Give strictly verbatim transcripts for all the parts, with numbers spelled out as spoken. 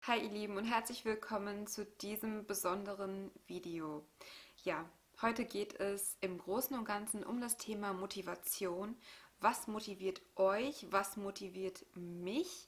Hi ihr Lieben und herzlich willkommen zu diesem besonderen Video. Ja, heute geht es im Großen und Ganzen um das Thema Motivation. Was motiviert euch? Was motiviert mich?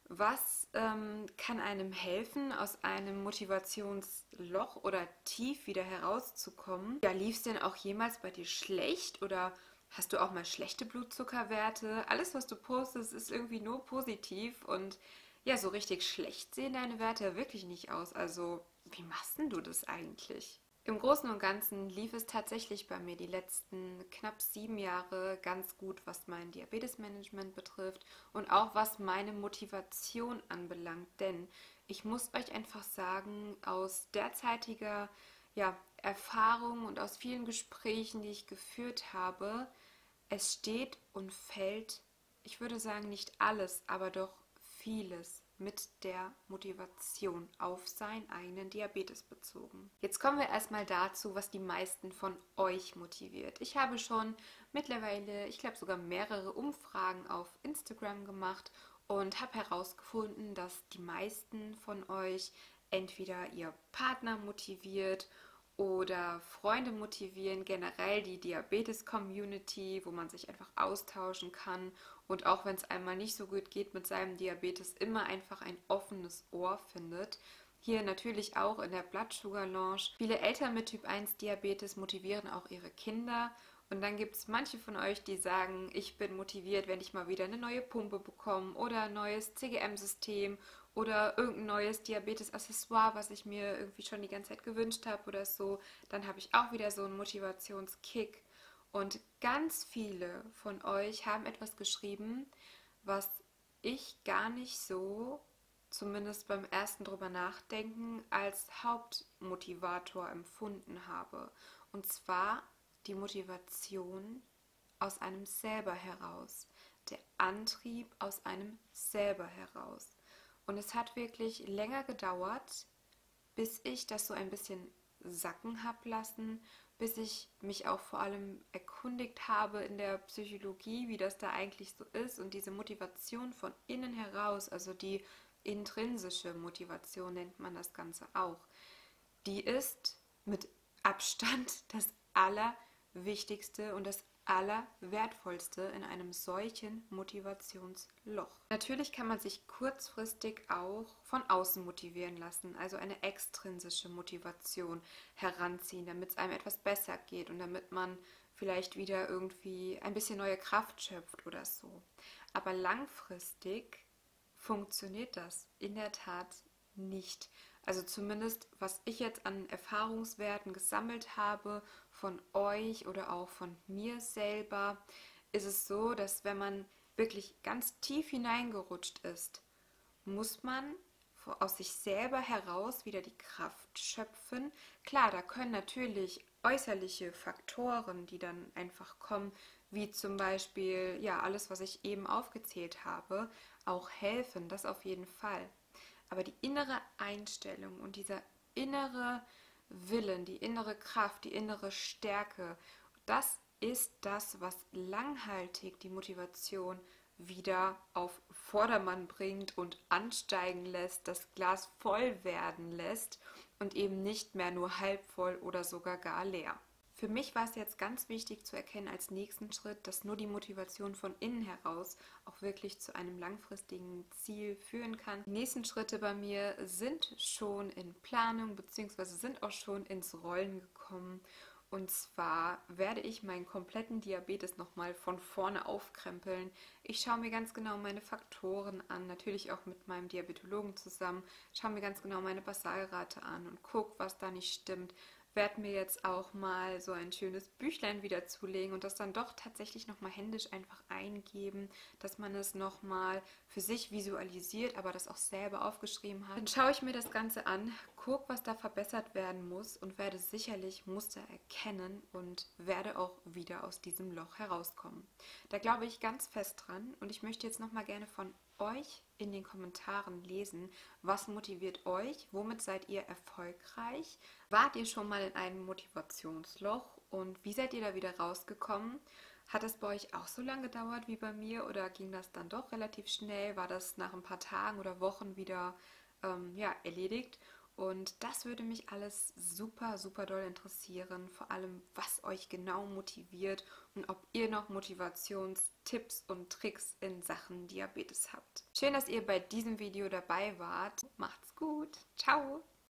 Was ähm, kann einem helfen, aus einem Motivationsloch oder Tief wieder herauszukommen? Ja, lief es denn auch jemals bei dir schlecht oder hast du auch mal schlechte Blutzuckerwerte? Alles, was du postest, ist irgendwie nur positiv und ja, so richtig schlecht sehen deine Werte wirklich nicht aus. Also, wie machst denn du das eigentlich? Im Großen und Ganzen lief es tatsächlich bei mir die letzten knapp sieben Jahre ganz gut, was mein Diabetesmanagement betrifft und auch was meine Motivation anbelangt. Denn ich muss euch einfach sagen, aus derzeitiger ja, Erfahrung und aus vielen Gesprächen, die ich geführt habe, es steht und fällt, ich würde sagen, nicht alles, aber doch vieles mit der Motivation auf seinen eigenen Diabetes bezogen. Jetzt kommen wir erstmal dazu, was die meisten von euch motiviert. Ich habe schon mittlerweile, ich glaube sogar mehrere Umfragen auf Instagram gemacht und habe herausgefunden, dass die meisten von euch entweder ihr Partner motiviert oder Freunde motivieren, generell die Diabetes-Community, wo man sich einfach austauschen kann und auch wenn es einmal nicht so gut geht mit seinem Diabetes, immer einfach ein offenes Ohr findet. Hier natürlich auch in der Blood Sugar Lounge. Viele Eltern mit Typ eins Diabetes motivieren auch ihre Kinder. Und dann gibt es manche von euch, die sagen, ich bin motiviert, wenn ich mal wieder eine neue Pumpe bekomme oder ein neues C G M-System oder irgendein neues Diabetes-Accessoire, was ich mir irgendwie schon die ganze Zeit gewünscht habe oder so. Dann habe ich auch wieder so einen Motivationskick. Und ganz viele von euch haben etwas geschrieben, was ich gar nicht so, zumindest beim ersten drüber nachdenken, als Hauptmotivator empfunden habe. Und zwar die Motivation aus einem selber heraus, der Antrieb aus einem selber heraus. Und es hat wirklich länger gedauert, bis ich das so ein bisschen sacken habe lassen, bis ich mich auch vor allem erkundigt habe in der Psychologie, wie das da eigentlich so ist und diese Motivation von innen heraus, also die intrinsische Motivation nennt man das Ganze auch, die ist mit Abstand das Allerwichtigste und das Allerwertvollste in einem solchen Motivationsloch. Natürlich kann man sich kurzfristig auch von außen motivieren lassen, also eine extrinsische Motivation heranziehen, damit es einem etwas besser geht und damit man vielleicht wieder irgendwie ein bisschen neue Kraft schöpft oder so. Aber langfristig funktioniert das in der Tat nicht. Also zumindest, was ich jetzt an Erfahrungswerten gesammelt habe von euch oder auch von mir selber, ist es so, dass wenn man wirklich ganz tief hineingerutscht ist, muss man aus sich selber heraus wieder die Kraft schöpfen. Klar, da können natürlich äußerliche Faktoren, die dann einfach kommen, wie zum Beispiel ja alles, was ich eben aufgezählt habe, auch helfen. Das auf jeden Fall. Aber die innere Einstellung und dieser innere Willen, die innere Kraft, die innere Stärke, das ist das, was langhaltig die Motivation wieder auf Vordermann bringt und ansteigen lässt, das Glas voll werden lässt und eben nicht mehr nur halb voll oder sogar gar leer. Für mich war es jetzt ganz wichtig zu erkennen als nächsten Schritt, dass nur die Motivation von innen heraus auch wirklich zu einem langfristigen Ziel führen kann. Die nächsten Schritte bei mir sind schon in Planung bzw. sind auch schon ins Rollen gekommen. Und zwar werde ich meinen kompletten Diabetes nochmal von vorne aufkrempeln. Ich schaue mir ganz genau meine Faktoren an, natürlich auch mit meinem Diabetologen zusammen, schaue mir ganz genau meine Basalrate an und gucke, was da nicht stimmt. Werde mir jetzt auch mal so ein schönes Büchlein wieder zulegen und das dann doch tatsächlich nochmal händisch einfach eingeben, dass man es nochmal für sich visualisiert, aber das auch selber aufgeschrieben hat. Dann schaue ich mir das Ganze an, gucke, was da verbessert werden muss und werde sicherlich Muster erkennen und werde auch wieder aus diesem Loch herauskommen. Da glaube ich ganz fest dran und ich möchte jetzt nochmal gerne von euch in den Kommentaren lesen, was motiviert euch, womit seid ihr erfolgreich, wart ihr schon mal in einem Motivationsloch und wie seid ihr da wieder rausgekommen? Hat es bei euch auch so lange gedauert wie bei mir oder ging das dann doch relativ schnell? War das nach ein paar Tagen oder Wochen wieder ähm, ja, erledigt. Und das würde mich alles super, super doll interessieren. Vor allem, was euch genau motiviert und ob ihr noch Motivationstipps und Tricks in Sachen Diabetes habt. Schön, dass ihr bei diesem Video dabei wart. Macht's gut. Ciao.